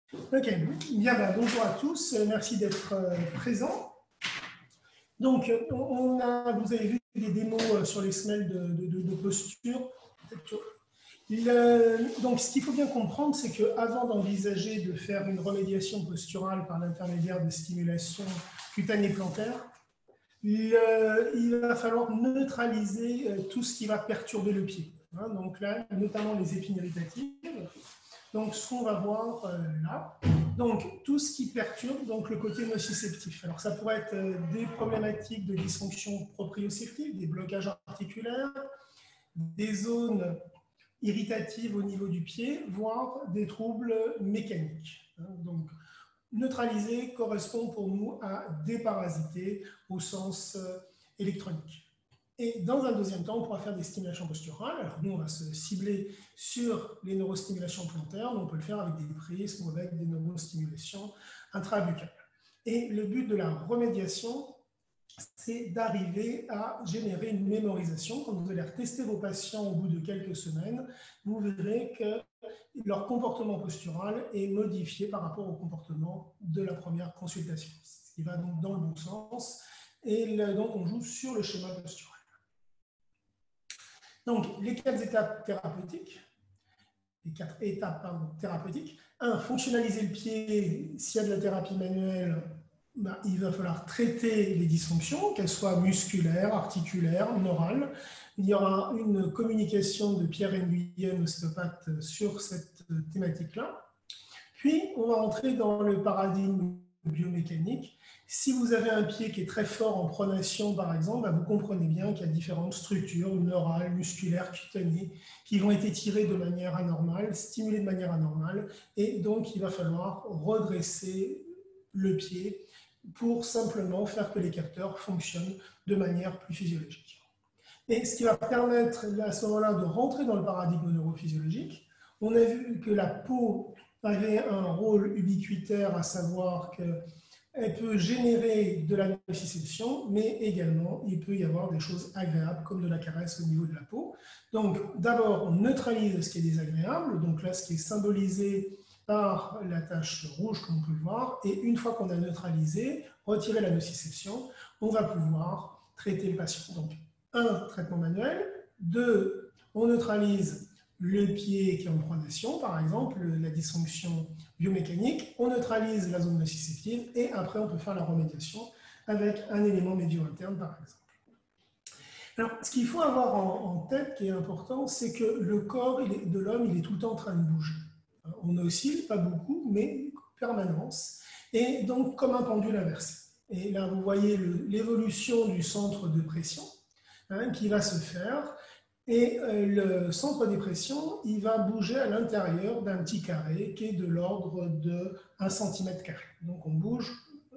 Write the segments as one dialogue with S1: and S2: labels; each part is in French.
S1: Ok, bien, bonjour à tous, merci d'être présents. Donc, vous avez vu des démos sur les semelles de posture. Donc, ce qu'il faut bien comprendre, c'est qu'avant d'envisager de faire une remédiation posturale par l'intermédiaire de stimulation cutanée plantaire, il va falloir neutraliser tout ce qui va perturber le pied. Donc là, notamment les épines irritatives. Donc, ce qu'on va voir là, donc tout ce qui perturbe donc, le côté nociceptif. Alors, ça pourrait être des problématiques de dysfonction proprioceptive, des blocages articulaires, des zones irritatives au niveau du pied, voire des troubles mécaniques. Donc, neutraliser correspond pour nous à déparasiter au sens électronique. Et dans un deuxième temps, on pourra faire des stimulations posturales. Alors nous, on va se cibler sur les neurostimulations plantaires, mais on peut le faire avec des prismes ou avec des neurostimulations intrabuccales. Et le but de la remédiation, c'est d'arriver à générer une mémorisation. Quand vous allez retester vos patients au bout de quelques semaines, vous verrez que leur comportement postural est modifié par rapport au comportement de la première consultation, ce qui va donc dans le bon sens. Et donc, on joue sur le schéma postural. Donc, les quatre étapes thérapeutiques. Un, fonctionnaliser le pied. S'il y a de la thérapie manuelle, il va falloir traiter les dysfonctions, qu'elles soient musculaires, articulaires, neurales. Il y aura une communication de Pierre Nguyen, ostéopathe, sur cette thématique-là. Puis, on va entrer dans le paradigme biomécanique. Si vous avez un pied qui est très fort en pronation, par exemple, vous comprenez bien qu'il y a différentes structures neurales, musculaires, cutanées, qui vont être étirées de manière anormale, stimulées de manière anormale, et donc il va falloir redresser le pied pour simplement faire que les capteurs fonctionnent de manière plus physiologique. Et ce qui va permettre à ce moment-là de rentrer dans le paradigme neurophysiologique, on a vu que la peau avait un rôle ubiquitaire, à savoir qu'elle peut générer de la nociception, mais également il peut y avoir des choses agréables comme de la caresse au niveau de la peau. Donc d'abord, on neutralise ce qui est désagréable, donc là ce qui est symbolisé par la tache rouge comme on peut le voir, et une fois qu'on a neutralisé, retiré la nociception, on va pouvoir traiter le patient. Donc, un, traitement manuel. Deux, on neutralise le pied qui est en pronation, par exemple, la dysfonction biomécanique. On neutralise la zone nociceptive et après, on peut faire la remédiation avec un élément médio-interne, par exemple. Alors, ce qu'il faut avoir en tête, qui est important, c'est que le corps de l'homme, il est tout le temps en train de bouger. On oscille, pas beaucoup, mais permanence. Et donc, comme un pendule inversé. Et là, vous voyez l'évolution du centre de pression qui va se faire. Et le centre de pression, il va bouger à l'intérieur d'un petit carré qui est de l'ordre de 1 cm². Donc on bouge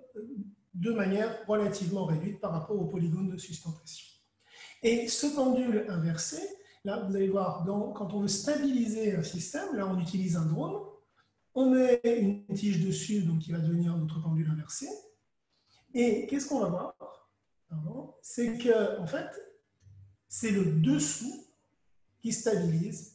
S1: de manière relativement réduite par rapport au polygone de sustentation. Et ce pendule inversé, là vous allez voir, quand on veut stabiliser un système, là on utilise un drone, on met une tige dessus, donc qui va devenir notre pendule inversé. Et qu'est-ce qu'on va voir? C'est que, en fait, c'est le dessous qui stabilise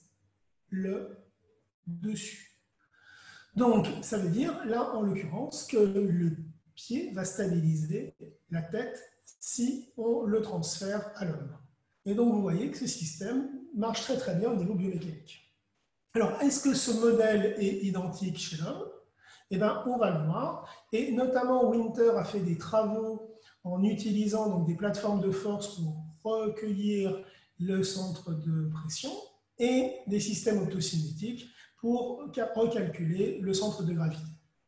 S1: le dessus. Donc, ça veut dire, là, en l'occurrence, que le pied va stabiliser la tête si on le transfère à l'homme. Et donc, vous voyez que ce système marche très très bien au niveau biomécanique. Alors, est-ce que ce modèle est identique chez l'homme? Eh bien, on va le voir. Et notamment, Winter a fait des travaux en utilisant donc, des plateformes de force pour recueillir le centre de pression et des systèmes optocinétiques pour recalculer le centre de gravité.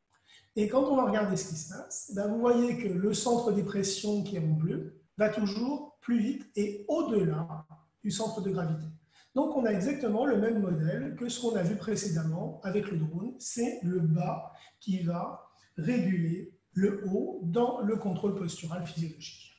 S1: Et quand on va regarder ce qui se passe, ben vous voyez que le centre des pressions qui est en bleu va toujours plus vite et au-delà du centre de gravité. Donc on a exactement le même modèle que ce qu'on a vu précédemment avec le drone, c'est le bas qui va réguler le haut dans le contrôle postural physiologique.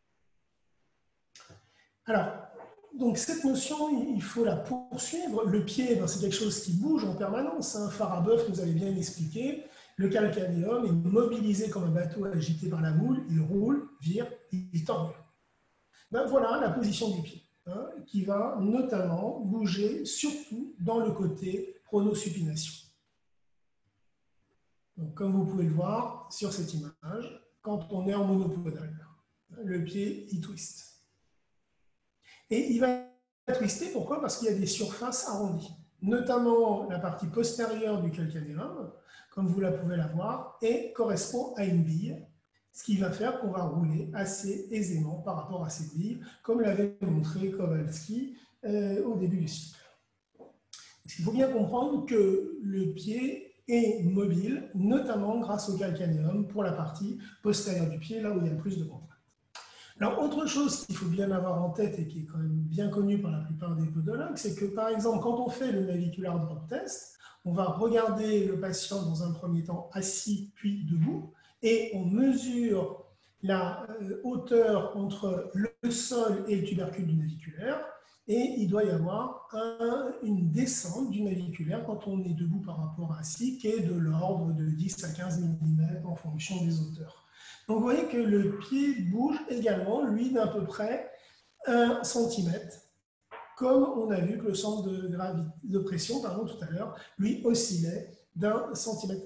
S1: Alors, donc cette notion, il faut la poursuivre. Le pied, ben, c'est quelque chose qui bouge en permanence. Farabeuf nous avait bien expliqué. Le calcanéum est mobilisé comme un bateau agité par la moule. Il roule, vire, il tord. Ben, voilà la position du pied, qui va notamment bouger surtout dans le côté pronosupination. Donc, comme vous pouvez le voir sur cette image, quand on est en monopodal, le pied, il twiste. Et il va twister, pourquoi? Parce qu'il y a des surfaces arrondies, notamment la partie postérieure du calcanéum, comme vous la pouvez la voir, et correspond à une bille, ce qui va faire qu'on va rouler assez aisément par rapport à cette bille, comme l'avait montré Kowalski au début du cycle. Il faut bien comprendre que le pied est mobile, notamment grâce au calcanéum pour la partie postérieure du pied, là où il y a le plus de contrainte. Alors, autre chose qu'il faut bien avoir en tête et qui est quand même bien connue par la plupart des podologues, c'est que, par exemple, quand on fait le navicular drop test, on va regarder le patient dans un premier temps assis puis debout et on mesure la hauteur entre le sol et le tubercule du naviculaire et il doit y avoir une descente du naviculaire quand on est debout par rapport à assis qui est de l'ordre de 10 à 15 mm en fonction des hauteurs. Donc vous voyez que le pied bouge également, lui, d'à peu près 1 cm, comme on a vu que le centre de pression tout à l'heure, lui, oscillait d'1 cm².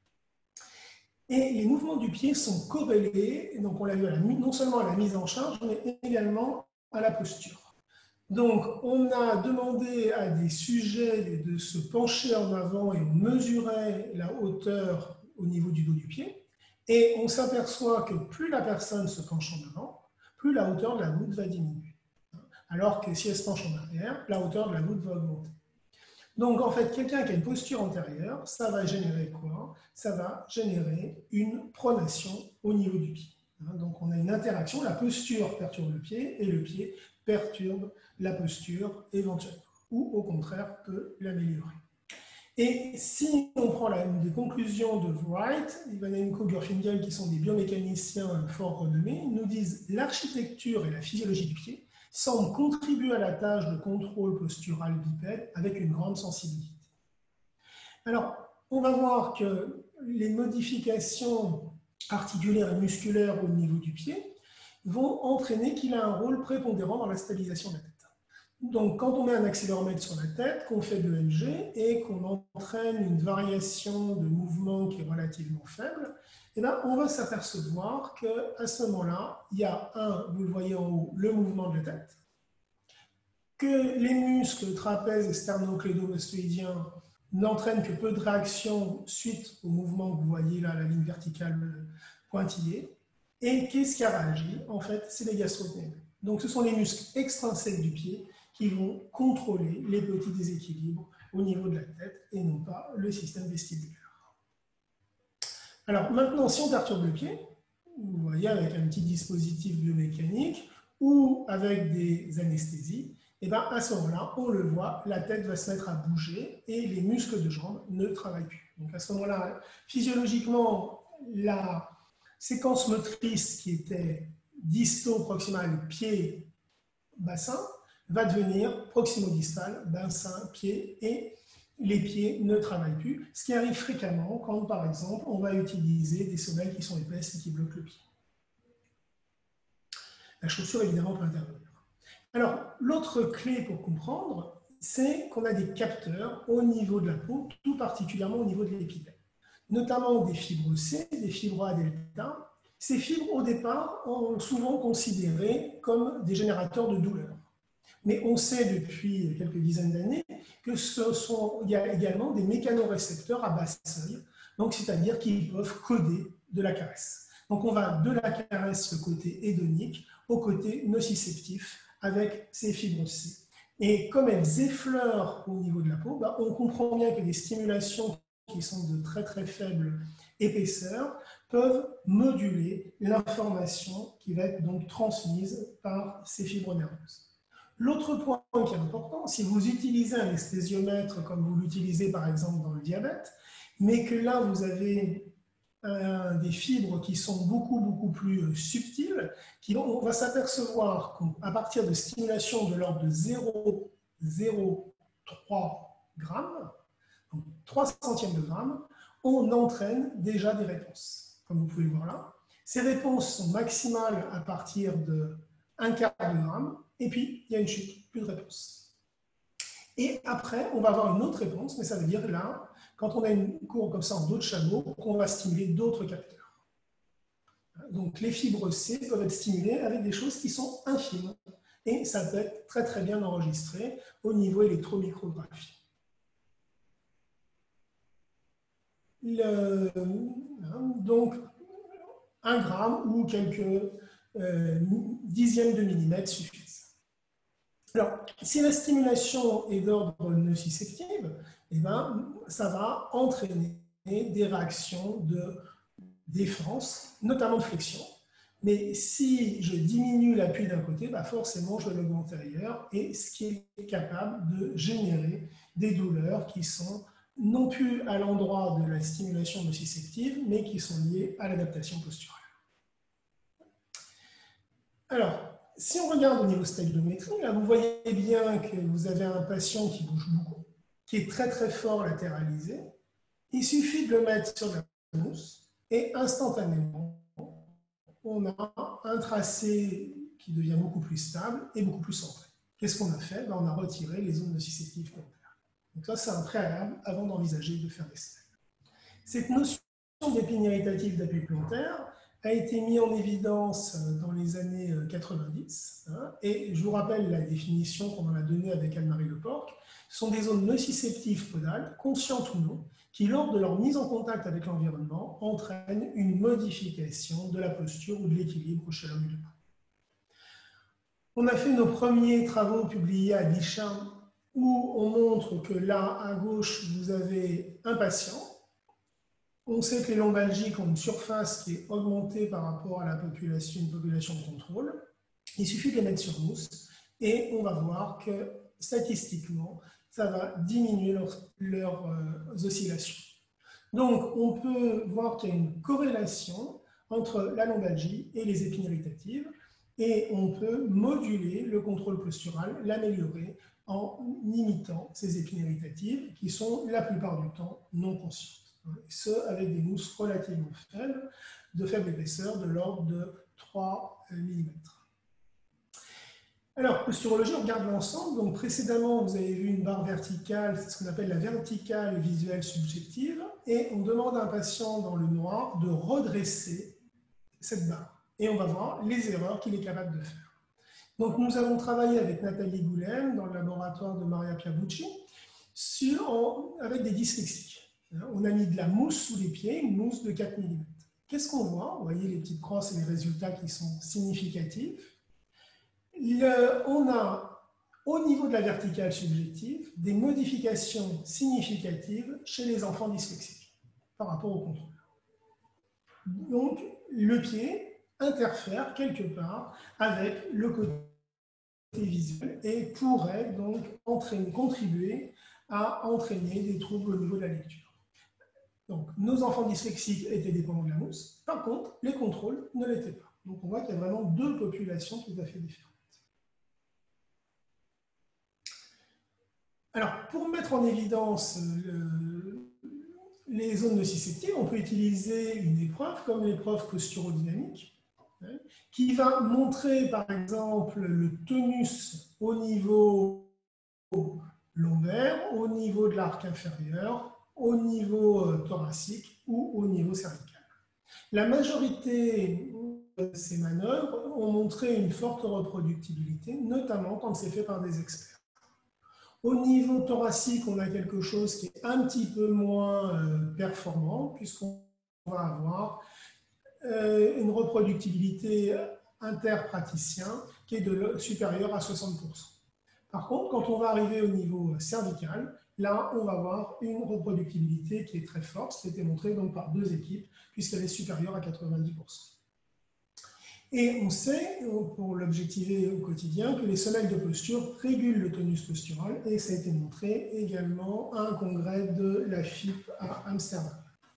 S1: Et les mouvements du pied sont corrélés, donc on l'a vu non seulement à la mise en charge, mais également à la posture. Donc, on a demandé à des sujets de se pencher en avant et on mesurait la hauteur au niveau du dos du pied. Et on s'aperçoit que plus la personne se penche en avant, plus la hauteur de la voûte va diminuer. Alors que si elle se penche en arrière, la hauteur de la voûte va augmenter. Donc, en fait, quelqu'un qui a une posture antérieure, ça va générer quoi? Ça va générer une pronation au niveau du pied. Donc, on a une interaction, la posture perturbe le pied et le pied perturbe la posture éventuellement, ou au contraire peut l'améliorer. Et si on prend une des conclusions de Wright, Ivanenko, Gurfingel, qui sont des biomécaniciens fort renommés, nous disent l'architecture et la physiologie du pied semblent contribuer à la tâche de contrôle postural bipède avec une grande sensibilité. Alors, on va voir que les modifications articulaires et musculaires au niveau du pied vont entraîner qu'il a un rôle prépondérant dans la stabilisation de la tête. Donc, quand on met un accéléromètre sur la tête, qu'on fait de l'EMG et qu'on entraîne une variation de mouvement qui est relativement faible, eh bien, on va s'apercevoir qu'à ce moment-là, il y a vous le voyez en haut, le mouvement de la tête, que les muscles trapèzes et sternoclédo-mastoïdiens n'entraînent que peu de réaction suite au mouvement que vous voyez là, la ligne verticale pointillée. Et qu'est-ce qui a réagi? En fait, c'est les gastrocnémiens. Donc, ce sont les muscles extrinsèques du pied qui vont contrôler les petits déséquilibres au niveau de la tête et non pas le système vestibulaire. Alors, maintenant, si on perturbe le pied, vous voyez, avec un petit dispositif biomécanique ou avec des anesthésies, et bien à ce moment-là, on le voit, la tête va se mettre à bouger et les muscles de jambes ne travaillent plus. Donc, à ce moment-là, physiologiquement, la séquence motrice qui était disto-proximale pied-bassin va devenir proximo-distal, bassin, pied, et les pieds ne travaillent plus, ce qui arrive fréquemment quand, par exemple, on va utiliser des semelles qui sont épaisses et qui bloquent le pied. La chaussure, évidemment, peut intervenir. Alors, l'autre clé pour comprendre, c'est qu'on a des capteurs au niveau de la peau, tout particulièrement au niveau de l'épidème, notamment des fibres C, des fibres A delta. Ces fibres, au départ, sont souvent considérées comme des générateurs de douleur. Mais on sait depuis quelques dizaines d'années que il y a également des mécanorécepteurs à bas seuil, donc c'est-à-dire qu'ils peuvent coder de la caresse. Donc on va de la caresse, le côté hédonique, au côté nociceptif avec ces fibres C. Et comme elles effleurent au niveau de la peau, on comprend bien que des stimulations qui sont de très très faible épaisseur peuvent moduler l'information qui va être donc transmise par ces fibres nerveuses. L'autre point qui est important, si vous utilisez un anesthésiomètre comme vous l'utilisez par exemple dans le diabète, mais que là vous avez des fibres qui sont beaucoup plus subtiles, on va s'apercevoir qu'à partir de stimulation de l'ordre de 0,03 grammes, donc 3 centièmes de gramme, on entraîne déjà des réponses, comme vous pouvez le voir là. Ces réponses sont maximales à partir de 1/4 de gramme, et puis il y a une chute, plus de réponse. Et après, on va avoir une autre réponse, mais ça veut dire là, quand on a une courbe comme ça en dos de chameau, qu'on va stimuler d'autres capteurs. Donc les fibres C peuvent être stimulées avec des choses qui sont infimes. Et ça peut être très très bien enregistré au niveau électromicrographie. Donc 1 gramme ou quelques dixièmes de millimètre suffisent. Alors, si la stimulation est d'ordre nociceptive, eh ben, ça va entraîner des réactions de défense, notamment de flexion. Mais si je diminue l'appui d'un côté, bah forcément, je vais l'augmenter ailleurs, et ce qui est capable de générer des douleurs qui sont non plus à l'endroit de la stimulation nociceptive, mais qui sont liées à l'adaptation posturale. Alors, si on regarde au niveau stabiliométrie, là, vous voyez bien que vous avez un patient qui bouge beaucoup, qui est très très fort latéralisé. Il suffit de le mettre sur la mousse et instantanément, on a un tracé qui devient beaucoup plus stable et beaucoup plus centré. Qu'est-ce qu'on a fait? On a retiré les zones nociceptives plantaires. Donc ça, c'est un préalable avant d'envisager de faire des stèles. Cette notion d'épine irritative d'appui plantaire a été mise en évidence dans les années 90. Et je vous rappelle la définition qu'on en a donnée avec Anne-Marie Leporc. Ce sont des zones nociceptives podales, conscientes ou non, qui, lors de leur mise en contact avec l'environnement, entraînent une modification de la posture ou de l'équilibre chez l'homme debout. On a fait nos premiers travaux publiés à Bichat où on montre que là, à gauche, vous avez un patient. On sait que les lombalgiques ont une surface qui est augmentée par rapport à la population, une population de contrôle. Il suffit de les mettre sur mousse et on va voir que statistiquement, ça va diminuer leurs oscillations. Donc, on peut voir qu'il y a une corrélation entre la lombalgie et les épines irritatives et on peut moduler le contrôle postural, l'améliorer en imitant ces épines irritatives qui sont la plupart du temps non conscientes. Ce, avec des mousses relativement faibles, de faible épaisseur, de l'ordre de 3 mm. Alors, posturologie, on regarde l'ensemble. Donc, précédemment, vous avez vu une barre verticale, c'est ce qu'on appelle la verticale visuelle subjective, et on demande à un patient dans le noir de redresser cette barre. Et on va voir les erreurs qu'il est capable de faire. Donc, nous avons travaillé avec Nathalie Goulem dans le laboratoire de Maria Piabucci avec des dyslexiques. On a mis de la mousse sous les pieds, une mousse de 4 mm. Qu'est-ce qu'on voit? Vous voyez les petites crosses et les résultats qui sont significatifs. On a, au niveau de la verticale subjective, des modifications significatives chez les enfants dyslexiques par rapport au contrôle. Donc, le pied interfère quelque part avec le côté visuel et pourrait donc contribuer à entraîner des troubles au niveau de la lecture. Donc, nos enfants dyslexiques étaient dépendants de la mousse. Par contre, les contrôles ne l'étaient pas. Donc, on voit qu'il y a vraiment deux populations tout à fait différentes. Alors, pour mettre en évidence les zones nociceptives, on peut utiliser une épreuve comme l'épreuve posturodynamique, qui va montrer, par exemple, le tonus au niveau lombaire, au niveau de l'arc inférieur, au niveau thoracique ou au niveau cervical. La majorité de ces manœuvres ont montré une forte reproductibilité, notamment quand c'est fait par des experts. Au niveau thoracique, on a quelque chose qui est un petit peu moins performant, puisqu'on va avoir une reproductibilité interpraticien qui est supérieure à 60%. Par contre, quand on va arriver au niveau cervical, là, on va avoir une reproductibilité qui est très forte, ce qui a été montré donc par deux équipes, puisqu'elle est supérieure à 90%. Et on sait, pour l'objectiver au quotidien, que les semelles de posture régulent le tonus postural, et ça a été montré également à un congrès de la FIP à Amsterdam.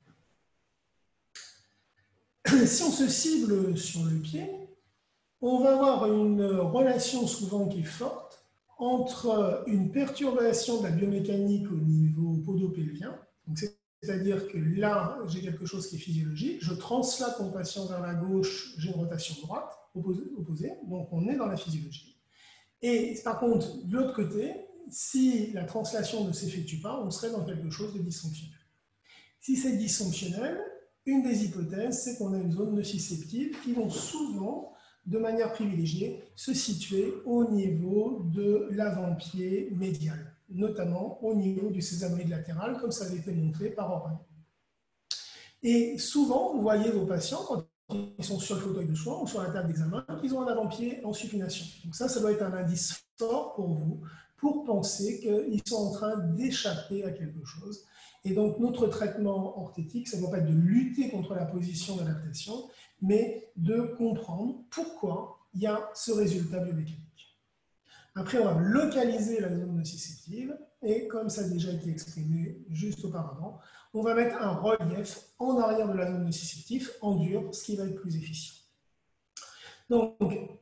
S1: Si on se cible sur le pied, on va avoir une relation souvent qui est forte entre une perturbation de la biomécanique au niveau podopélvien, c'est-à-dire que là, j'ai quelque chose qui est physiologique, je translate mon patient vers la gauche, j'ai une rotation droite, opposée, donc on est dans la physiologie. Et par contre, de l'autre côté, si la translation ne s'effectue pas, on serait dans quelque chose de dysfonctionnel. Si c'est dysfonctionnel, une des hypothèses, c'est qu'on a une zone nociceptive qui vont souvent, de manière privilégiée, se situer au niveau de l'avant-pied médial, notamment au niveau du sésamoïde latéral, comme ça avait été montré par Oren. Et souvent, vous voyez vos patients, quand ils sont sur le fauteuil de soins ou sur la table d'examen, qu'ils ont un avant-pied en supination. Donc ça doit être un indice fort pour vous, pour penser qu'ils sont en train d'échapper à quelque chose. Et donc, notre traitement orthétique, ça ne doit pas être de lutter contre la position d'adaptation, mais de comprendre pourquoi il y a ce résultat biomécanique. Après, on va localiser la zone nociceptive, et comme ça a déjà été exprimé juste auparavant, on va mettre un relief en arrière de la zone nociceptive, en dur, ce qui va être plus efficient. Donc,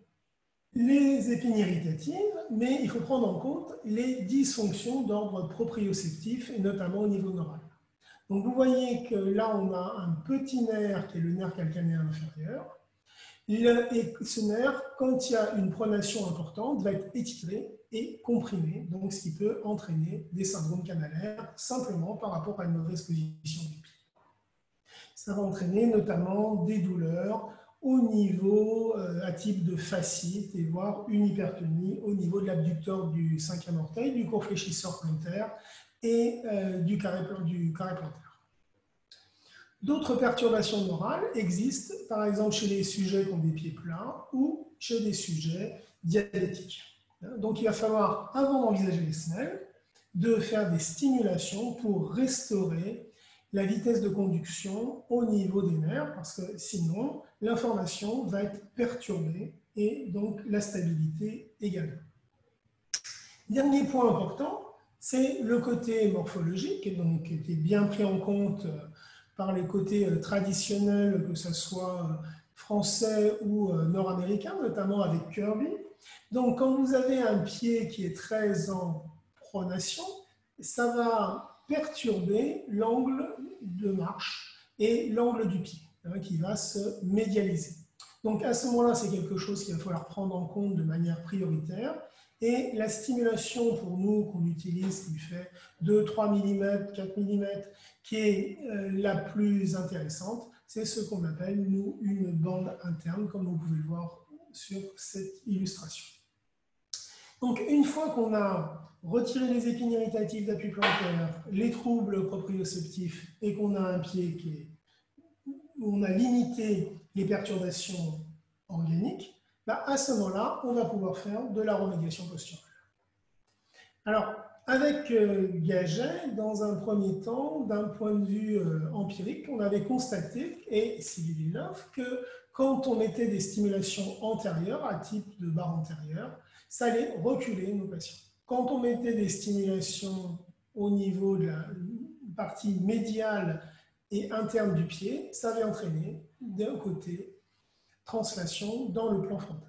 S1: les épines irritatives, mais il faut prendre en compte les dysfonctions d'ordre proprioceptif, et notamment au niveau neural. Donc, vous voyez que là, on a un petit nerf qui est le nerf calcanéen inférieur. Et ce nerf, quand il y a une pronation importante, va être étiré et comprimé, donc ce qui peut entraîner des syndromes canalaires simplement par rapport à une mauvaise position du pied. Ça va entraîner notamment des douleurs au niveau à type de fascite et voire une hypertonie au niveau de l'abducteur du cinquième orteil, du court fléchisseur plantaire et du carré plantaire. D'autres perturbations neurales existent, par exemple chez les sujets qui ont des pieds plats ou chez des sujets diabétiques. Donc il va falloir, avant d'envisager les semelles, de faire des stimulations pour restaurer la vitesse de conduction au niveau des nerfs, parce que sinon, l'information va être perturbée et donc la stabilité également. Dernier point important, c'est le côté morphologique, donc, qui était bien pris en compte par les côtés traditionnels, que ce soit français ou nord-américain, notamment avec Kirby. Donc, quand vous avez un pied qui est très en pronation, ça va perturber l'angle de marche et l'angle du pied, qui va se médialiser. Donc, à ce moment-là, c'est quelque chose qu'il va falloir prendre en compte de manière prioritaire. Et la stimulation pour nous qu'on utilise, qui fait 2, 3 mm, 4 mm, qui est la plus intéressante, c'est ce qu'on appelle, nous, une bande interne, comme vous pouvez le voir sur cette illustration. Donc, une fois qu'on a retiré les épines irritatives d'appui plantaire, les troubles proprioceptifs, et qu'on a un pied où on a limité les perturbations organiques, à ce moment-là, on va pouvoir faire de la remédiation posturale. Alors, avec Gaget, dans un premier temps, d'un point de vue empirique, on avait constaté, et Sylvie Villeneuve, que quand on mettait des stimulations antérieures, à type de barre antérieure, ça allait reculer nos patients. Quand on mettait des stimulations au niveau de la partie médiale et interne du pied, ça avait entraîné, d'un côté, translation dans le plan frontal.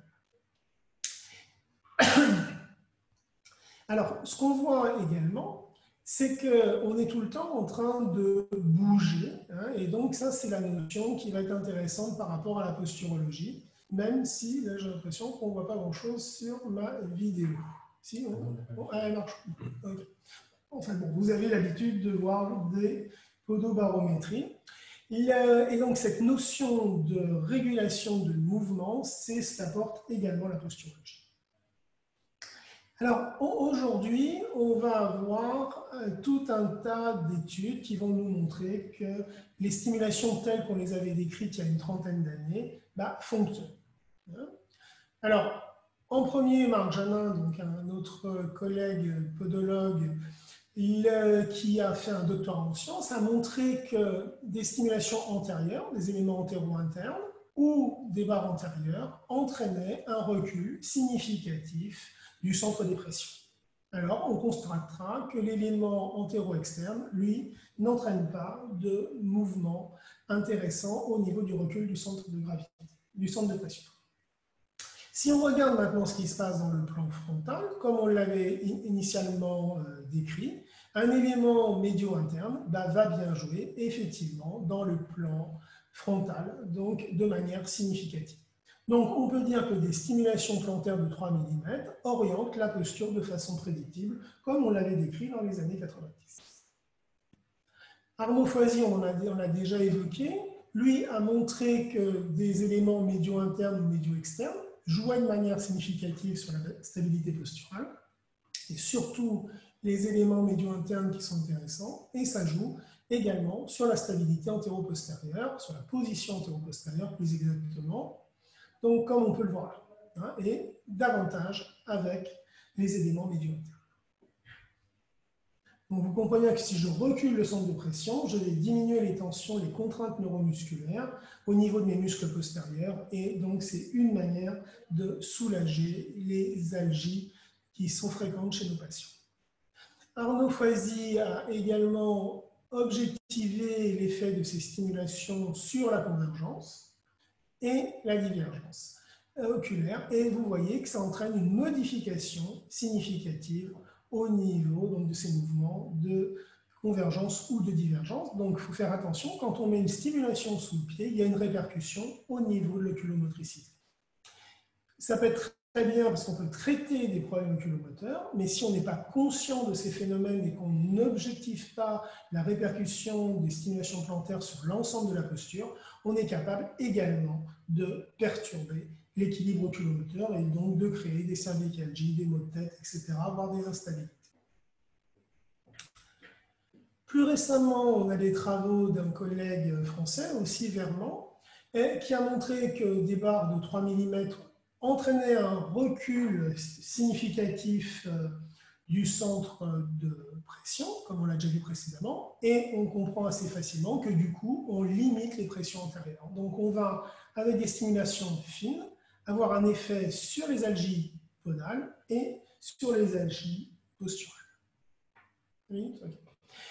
S1: Alors, ce qu'on voit également, c'est qu'on est tout le temps en train de bouger, et donc ça, c'est la notion qui va être intéressante par rapport à la posturologie, même si, là, j'ai l'impression qu'on ne voit pas grand-chose sur ma vidéo. Si, elle marche. Okay. Enfin bon, vous avez l'habitude de voir des podobarométries. Et donc, cette notion de régulation de mouvement, c'est ce qu'apporte également la posturologie. Alors, aujourd'hui, on va avoir tout un tas d'études qui vont nous montrer que les stimulations telles qu'on les avait décrites il y a une trentaine d'années fonctionnent. Alors, en premier, Marc Janin, donc un autre collègue podologue, qui a fait un doctorat en sciences, a montré que des stimulations antérieures, des éléments antéro-internes, ou des barres antérieures entraînaient un recul significatif du centre des pressions. Alors, on constatera que l'élément antéro-externe, lui, n'entraîne pas de mouvement intéressant au niveau du recul du centre de gravité, du centre de pression. Si on regarde maintenant ce qui se passe dans le plan frontal, comme on l'avait initialement décrit, un élément médio-interne va bien jouer effectivement dans le plan frontal, donc de manière significative. Donc, on peut dire que des stimulations plantaires de 3 mm orientent la posture de façon prédictible, comme on l'avait décrit dans les années 90. Arnaud Foisy, on l'a déjà évoqué, lui a montré que des éléments médio-internes ou médio-externes jouaient de manière significative sur la stabilité posturale, et surtout les éléments médio-internes qui sont intéressants, et ça joue également sur la stabilité antéro-postérieure, sur la position antéro-postérieure plus exactement, donc comme on peut le voir là, hein, et davantage avec les éléments médio-internes. Donc vous comprenez que si je recule le centre de pression, je vais diminuer les tensions, les contraintes neuromusculaires au niveau de mes muscles postérieurs, et donc c'est une manière de soulager les algies qui sont fréquentes chez nos patients. Arnaud Foisy a également objectivé l'effet de ces stimulations sur la convergence et la divergence oculaire, et vous voyez que ça entraîne une modification significative au niveau donc, de ces mouvements de convergence ou de divergence. Donc il faut faire attention, quand on met une stimulation sous le pied, il y a une répercussion au niveau de l'oculomotricité. Ça peut être très bien parce qu'on peut traiter des problèmes oculomoteurs, mais si on n'est pas conscient de ces phénomènes et qu'on n'objective pas la répercussion des stimulations plantaires sur l'ensemble de la posture, on est capable également de perturber l'équilibre oculomoteur et donc de créer des cervicalgies, des maux de tête, etc., voire des instabilités. Plus récemment, on a des travaux d'un collègue français, aussi Vermand, qui a montré que des barres de 3 mm entraînaient un recul significatif du centre de pression, comme on l'a déjà vu précédemment, et on comprend assez facilement que du coup, on limite les pressions antérieures. Donc on va, avec des stimulations fines, avoir un effet sur les algies podales et sur les algies posturales. Oui, okay.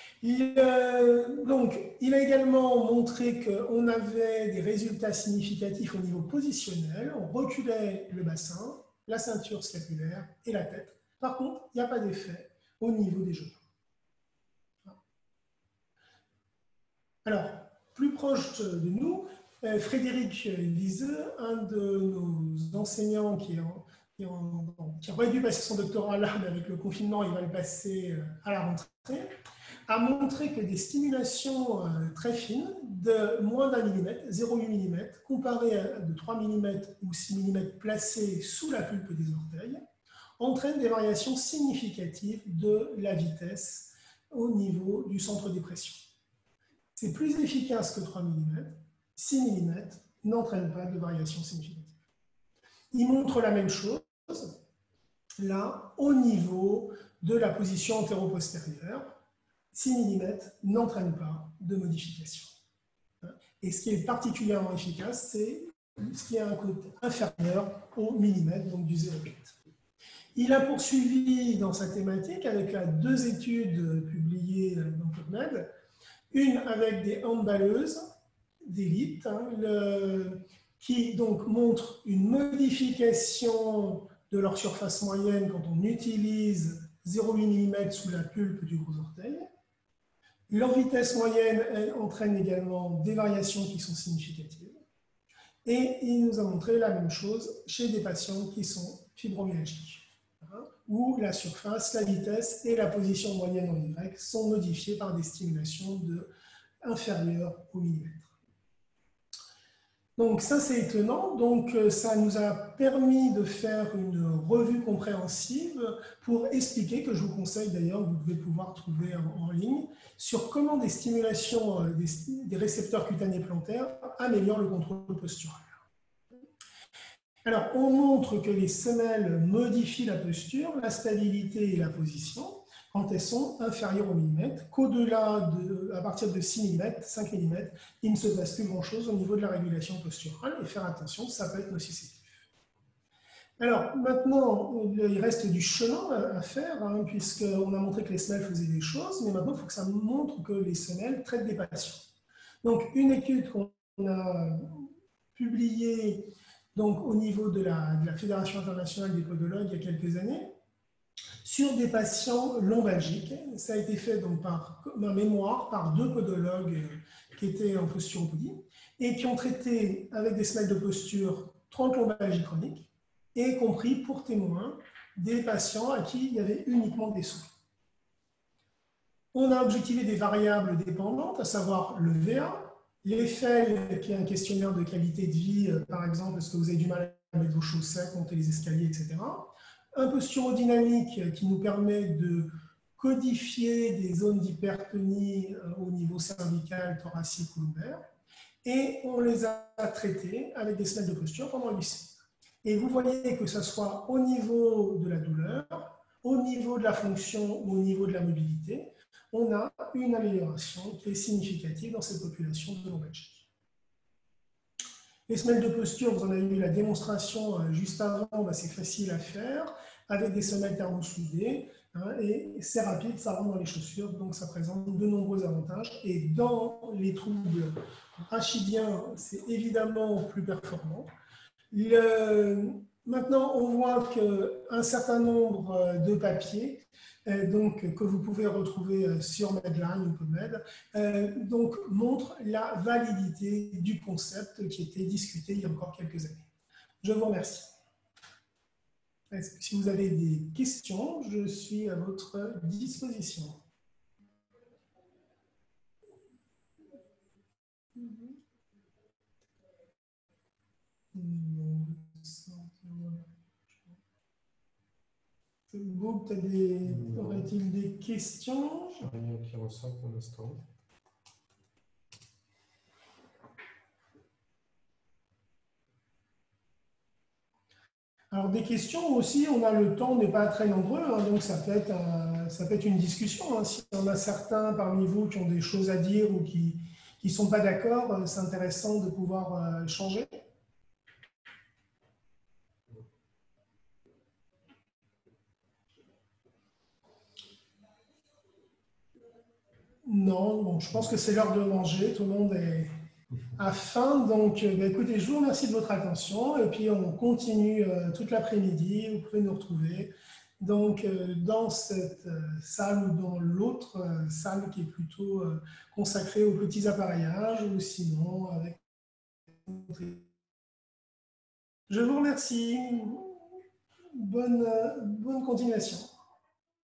S1: Il a également montré qu'on avait des résultats significatifs au niveau positionnel. On reculait le bassin, la ceinture scapulaire et la tête. Par contre, il n'y a pas d'effet au niveau des genoux. Alors, plus proche de nous, Frédéric Liseux, un de nos enseignants qui aurait dû passer son doctorat là, mais avec le confinement, il va le passer à la rentrée, a montré que des stimulations très fines de moins d'1 mm, 0,8 mm, comparées à de 3 mm ou 6 mm placées sous la pulpe des orteils, entraînent des variations significatives de la vitesse au niveau du centre des pressions. C'est plus efficace que 3 mm, 6 mm n'entraînent pas de variations significatives. Il montre la même chose, là, au niveau de la position antéro-postérieure, 6 mm n'entraîne pas de modification. Et ce qui est particulièrement efficace, c'est ce qui est un côté inférieur au millimètre, donc du 0,8. Il a poursuivi dans sa thématique avec deux études publiées dans PubMed, une avec des handballeuses d'élite, qui donc montre une modification de leur surface moyenne quand on utilise 0,8 mm sous la pulpe du gros orteil. Leur vitesse moyenne, elle, entraîne également des variations qui sont significatives. Et il nous a montré la même chose chez des patients qui sont fibromyalgiques, où la surface, la vitesse et la position moyenne en Y sont modifiées par des stimulations inférieures au millimètre. Donc ça, c'est étonnant. Donc ça nous a permis de faire une revue compréhensive pour expliquer, que je vous conseille d'ailleurs, vous devez pouvoir trouver en ligne, sur comment des stimulations des récepteurs cutanés plantaires améliorent le contrôle postural. Alors, on montre que les semelles modifient la posture, la stabilité et la position quand elles sont inférieures au millimètre, qu'au-delà, à partir de 6 mm, 5 mm, il ne se passe plus grand-chose au niveau de la régulation posturale, et faire attention, ça peut être nociceptif. Alors, maintenant, il reste du chemin à faire, puisqu'on a montré que les semelles faisaient des choses, mais maintenant, il faut que ça montre que les semelles traitent des patients. Donc, une étude qu'on a publiée donc, au niveau de la Fédération internationale des podologues il y a quelques années, sur des patients lombalgiques. Ça a été fait donc par mémoire par deux podologues qui étaient en posturopodie et qui ont traité avec des semelles de posture trombophagie chronique, y compris pour témoins des patients à qui il y avait uniquement des soins. On a objectivé des variables dépendantes, à savoir le VA, l'EFEL, qui est un questionnaire de qualité de vie, par exemple, est-ce que vous avez du mal à mettre vos chaussettes, monter les escaliers, etc. Un posturodynamique qui nous permet de codifier des zones d'hypertonie au niveau cervical, thoracique ou lombaire. Et on les a traités avec des semaines de posture pendant 8 semaines. Et vous voyez que ce soit au niveau de la douleur, au niveau de la fonction ou au niveau de la mobilité, on a une amélioration qui est significative dans cette population de lombalgique. Les semelles de posture, vous en avez eu la démonstration juste avant, c'est facile à faire, avec des semelles thermosoudées, et c'est rapide, ça rentre dans les chaussures, donc ça présente de nombreux avantages. Et dans les troubles rachidiens, c'est évidemment plus performant. Maintenant, on voit qu'un certain nombre de papiers donc, que vous pouvez retrouver sur Medline ou PubMed donc, montrent la validité du concept qui était discuté il y a encore quelques années. Je vous remercie. Si vous avez des questions, je suis à votre disposition. Hugo, aurait-il des questions?
S2: Rien qui ressort pour l'instant.
S1: Alors des questions aussi, on a le temps, on n'est pas très nombreux, donc ça peut être une discussion. Si on a certains parmi vous qui ont des choses à dire ou qui ne sont pas d'accord, c'est intéressant de pouvoir échanger. Non, bon, je pense que c'est l'heure de manger, tout le monde a faim, donc écoutez, je vous remercie de votre attention et puis on continue toute l'après-midi, vous pouvez nous retrouver donc dans cette salle ou dans l'autre salle qui est plutôt consacrée aux petits appareillages ou sinon avec... Je vous remercie, bonne continuation.